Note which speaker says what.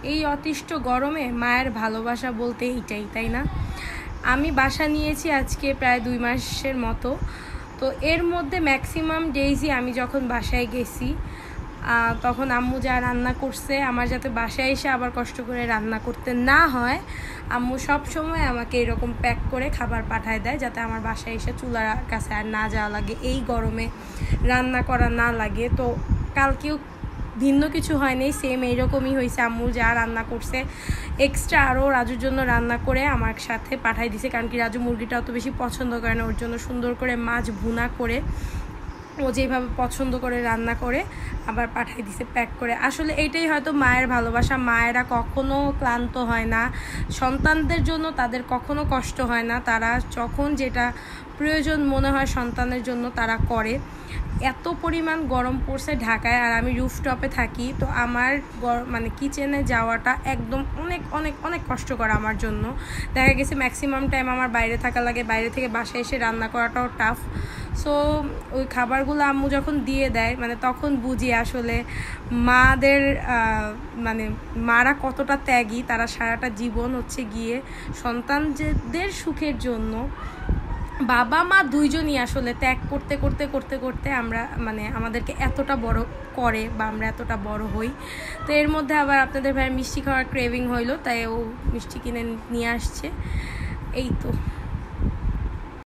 Speaker 1: এই অতিষ্ঠ গরমে মায়ের ভালোবাসা বলতে এইটাই, তাই না? আমি বাসা নিয়েছি আজকে প্রায় 2 মাসের মতো। তো এর মধ্যে ম্যাক্সিমাম ডেইজই আমি যখন বাসায় গেছি তখন আম্মু যা রান্না করছে, আমার যাতে বাসায় এসে আবার কষ্ট করে রান্না করতে না হয়, আম্মু সব সময় আমাকে এরকম প্যাক করে খাবার পাঠায় দেয়, যাতে আমার বাসায় এসে চুলার কাছে আর না যাওয়া লাগে, এই গরমে রান্না করা না লাগে। তো কালকেও ভিন্ন কিছু হয়নি, সেম এইরকমই হয়েছে। আম্মু যা রান্না করছে এক্সট্রা আরও রাজুর জন্য রান্না করে আমার সাথে পাঠাই দিছে, কারণ কি রাজু মুরগিটা অত বেশি পছন্দ করে না। ওর জন্য সুন্দর করে মাছ ভুনা করে ও যেভাবে পছন্দ করে রান্না করে আবার পাঠাই দিছে প্যাক করে। আসলে এইটাই হয়তো মায়ের ভালোবাসা। মায়েরা কখনো ক্লান্ত হয় না সন্তানদের জন্য, তাদের কখনো কষ্ট হয় না, তারা যখন যেটা প্রয়োজন মনে হয় সন্তানের জন্য তারা করে। এত পরিমাণ গরম পড়ছে ঢাকায়, আর আমি রুফটপে থাকি, তো আমার মানে কিচেনে যাওয়াটা একদম অনেক অনেক অনেক কষ্টকর আমার জন্য। দেখা গেছে ম্যাক্সিমাম টাইম আমার বাইরে থাকা লাগে, বাইরে থেকে বাসায় এসে রান্না করাটাও টাফ। সো ওই খাবারগুলো আম্মু যখন দিয়ে দেয়, মানে তখন বুঝি আসলে মাদের মানে মারা কতটা ত্যাগী। তারা সারাটা জীবন হচ্ছে গিয়ে সন্তানদের সুখের জন্য, বাবা মা দুইজনই আসলে ত্যাগ করতে করতে করতে করতে আমরা মানে আমাদেরকে এতটা বড় করে বা আমরা এতটা বড় হই। তো এর মধ্যে আবার আপনাদের ভাইয়ের মিষ্টি খাওয়ার ক্রেভিং হইলো, তাই ও মিষ্টি কিনে নিয়ে আসছে, এই তো।